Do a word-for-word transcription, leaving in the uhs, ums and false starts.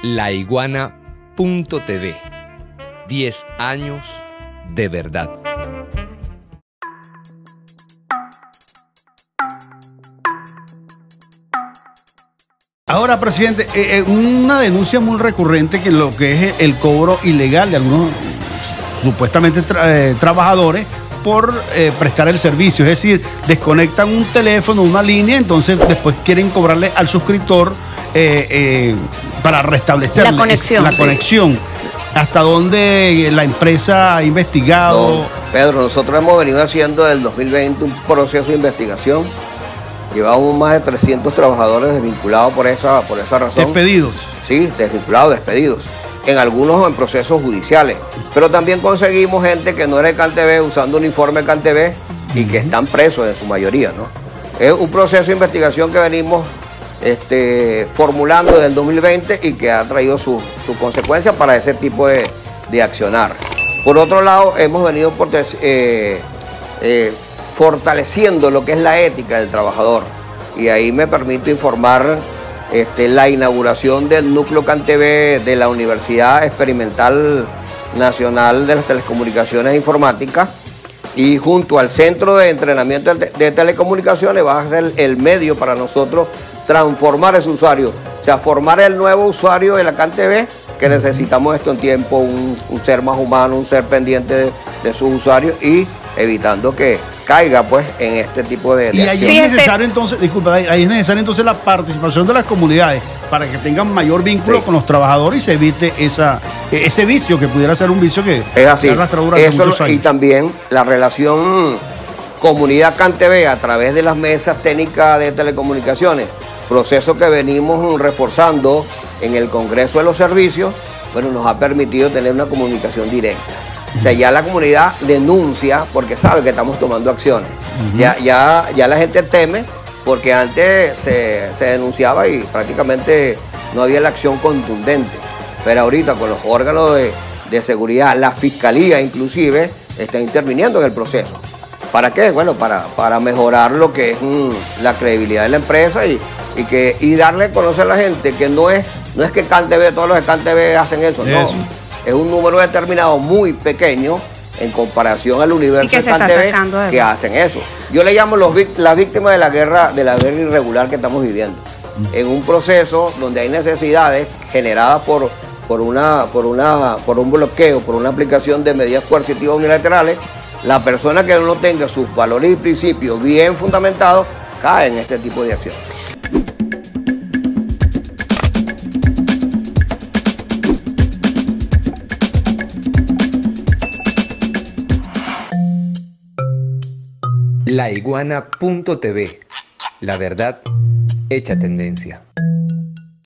La Iguana punto T V. diez años de verdad. Ahora, presidente, eh, eh, una denuncia muy recurrente que lo que es el cobro ilegal de algunos supuestamente tra eh, trabajadores por eh, prestar el servicio, es decir, desconectan un teléfono, una línea, entonces después quieren cobrarle al suscriptor eh, eh, para restablecer la conexión. La sí. conexión. ¿Hasta dónde la empresa ha investigado? No, Pedro, nosotros hemos venido haciendo del dos mil veinte un proceso de investigación. Llevamos más de trescientos trabajadores desvinculados por esa, por esa razón. ¿Despedidos? Sí, desvinculados, despedidos. En algunos en procesos judiciales. Pero también conseguimos gente que no era de CanTV usando uniforme CanTV y que están presos en su mayoría, ¿no? Es un proceso de investigación que venimos este, formulando desde el dos mil veinte y que ha traído sus su consecuencias para ese tipo de, de accionar. Por otro lado, hemos venido por, eh, eh, fortaleciendo lo que es la ética del trabajador. Y ahí me permito informar este, la inauguración del núcleo CanTV de la Universidad Experimental Nacional de las Telecomunicaciones e Informática, y junto al Centro de Entrenamiento de, de Telecomunicaciones va a ser el medio para nosotros transformar ese usuario, o sea, formar el nuevo usuario de la CanTV, que necesitamos esto en tiempo, un, un ser más humano, un ser pendiente de, de sus usuarios y evitando que caiga pues en este tipo de, de y ahí es necesario entonces, disculpa, ahí es necesario entonces la participación de las comunidades para que tengan mayor vínculo sí. con los trabajadores y se evite esa, ese vicio que pudiera ser un vicio que es así. Eso, muchos años. Y también la relación comunidad CanTV a través de las mesas técnicas de telecomunicaciones, proceso que venimos reforzando en el Congreso de los Servicios, bueno, nos ha permitido tener una comunicación directa. O sea, ya la comunidad denuncia porque sabe que estamos tomando acciones. Uh-huh. ya, ya, ya la gente teme porque antes se, se denunciaba y prácticamente no había la acción contundente. Pero ahorita con los órganos de, de seguridad, la fiscalía inclusive, está interviniendo en el proceso. ¿Para qué? Bueno, para, para mejorar lo que es mmm, la credibilidad de la empresa y, y, que, y darle a conocer a la gente que no es, no es que CanTV, todos los de CanTV hacen eso, no. Eso. Es un número determinado muy pequeño en comparación al universo de CanTV que hacen eso. Yo le llamo los, las víctimas de la guerra, de la guerra irregular que estamos viviendo. Mm. En un proceso donde hay necesidades generadas por, por, una, por, una, por un bloqueo, por una aplicación de medidas coercitivas unilaterales, la persona que no tenga sus valores y principios bien fundamentados cae en este tipo de acciones. La Iguana punto T V. La verdad hecha tendencia.